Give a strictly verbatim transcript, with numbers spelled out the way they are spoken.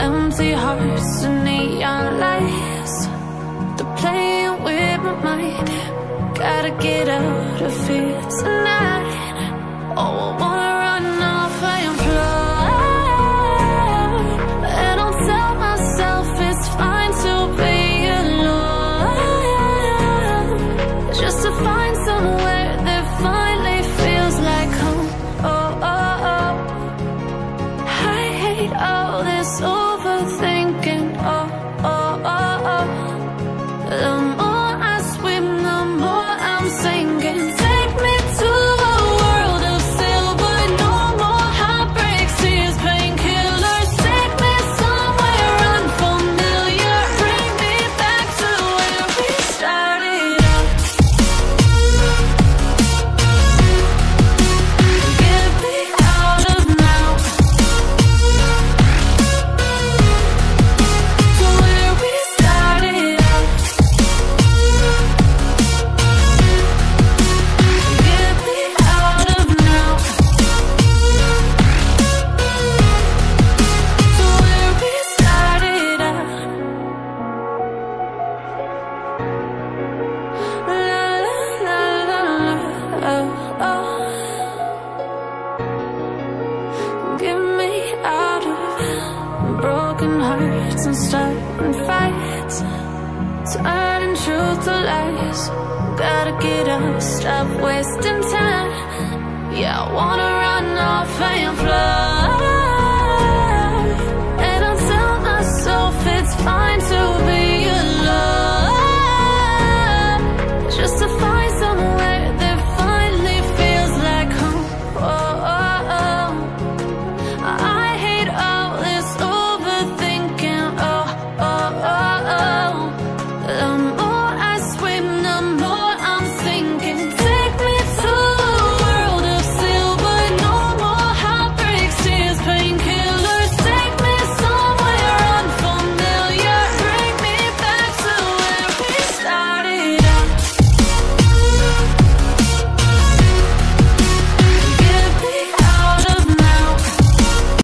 empty hearts and neon lights. They're playing with my mind. Gotta get out of here tonight. Oh, I wanna run off and fly, and I'll tell myself it's fine to be alone, just to find somewhere that finally feels like home. Oh, oh, oh. I hate all this overthinking. Oh, oh, oh, oh. The more I swim, the more I'm sinking. Take me to a world of silver. No more heartbreaks, tears, painkillers. Take me somewhere unfamiliar. Bring me back to where we started out. Get me out of now, to where we started out. Get me out of now, to where we started out. La la la la la, oh, oh. Get me out of broken hearts and starting fights, turning truth to lies. Gotta get up, stop wasting time. Yeah, I wanna run